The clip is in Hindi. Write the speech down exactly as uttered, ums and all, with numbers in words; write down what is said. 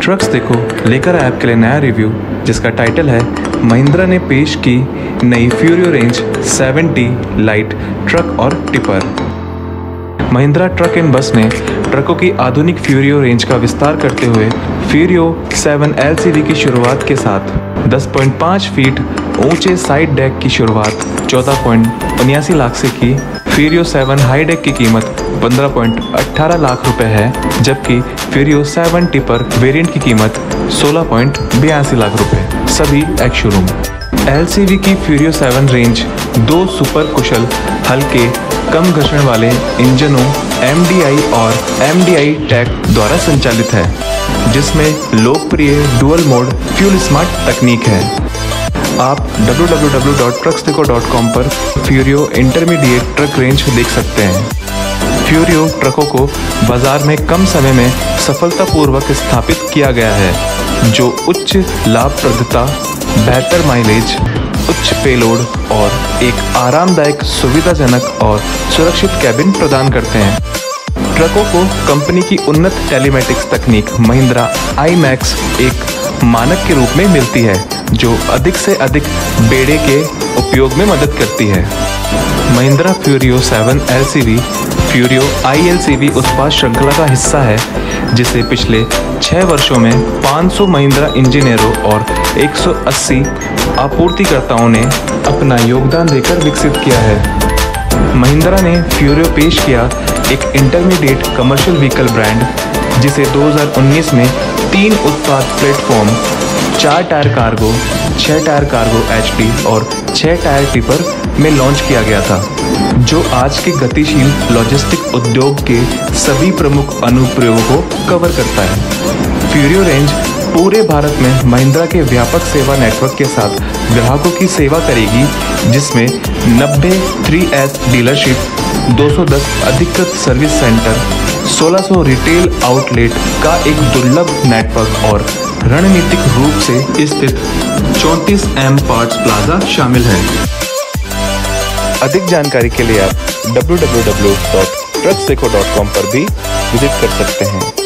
ट्रक्स देखो लेकर आया आपके लिए नया रिव्यू जिसका टाइटल है महिंद्रा ने पेश की नई Furio range seventy light truck और tipper. Mahindra truck and bus ने ट्रकों की आधुनिक फ्यूरियो रेंज का विस्तार करते हुए फ्यूरियो सेवन एलसीवी की शुरुआत के साथ दस पॉइंट पाँच फीट ऊंचे साइड डेक की शुरुआत चौदह पॉइंट उन्यासी लाख से की। फ्यूरियो सेवन हाई डेक की कीमत पंद्रह पॉइंट अठारह लाख रुपए है, जबकि फ्यूरियो सेवन टिपर वेरिएंट की कीमत सोलह पॉइंट बयासी लाख रुपए, सभी एक्स शोरूम। एलसीवी की फ्यूरियो सेवन रेंज दो सुपर कुशल हल्के कम घर्षण वाले इंजनों एमडीआई और एमडीआई टेक द्वारा संचालित है, जिसमें लोकप्रिय डुअल मोड फ्यूल स्मार्ट तकनीक है। आप W W W dot trucks Dekho dot com पर फ्यूरियो इंटरमीडिएट ट्रक रेंज देख सकते हैं। फ्यूरियो ट्रकों को बाजार में कम समय में सफलतापूर्वक स्थापित किया गया है, जो उच्च लाभप्रदता, बेहतर माइलेज, उच्च पेलोड और एक आरामदायक, सुविधाजनक और सुरक्षित कैबिन प्रदान करते हैं। ट्रकों को कंपनी की उन्नत टेलीमेटिक्स तकनीक महिंद्रा आई मैक्स एक मानक के रूप में मिलती है, जो अधिक से अधिक बेड़े के उपयोग में मदद करती है। Mahindra Furio seven LCV Furio I LCV उत्पाद श्रृंखला का हिस्सा है, जिसे पिछले छह वर्षों में पाँच सौ महिंद्रा इंजीनियरों और एक सौ अस्सी आपूर्तिकर्ताओं ने अपना योगदान देकर विकसित किया है। महिंद्रा ने फ्यूरियो पेश किया एक इंटरमीडिएट कमर्शियल व्हीकल ब्रांड, जिसे दो हज़ार उन्नीस में तीन उत्पाद प्लेटफॉर्म, चार टायर कार्गो, छह टायर कार्गो एचडी और छह टायर टिपर में लॉन्च किया गया था, जो आज के गतिशील लॉजिस्टिक उद्योग के सभी प्रमुख अनुप्रयोगों को कवर करता है। फ्यूरियो रेंज पूरे भारत में महिंद्रा के व्यापक सेवा नेटवर्क के साथ ग्राहकों की सेवा करेगी, जिसमें नब्बे थ्री एस डीलरशिप, दो सौ दस अधिकृत सर्विस सेंटर, सोलह सौ रिटेल आउटलेट का एक दुर्लभ नेटवर्क और रणनीतिक रूप से स्थित चौंतीस एम पार्ट्स प्लाजा शामिल है। अधिक जानकारी के लिए आप W W W dot trucks Dekho dot com पर भी विजिट कर सकते हैं।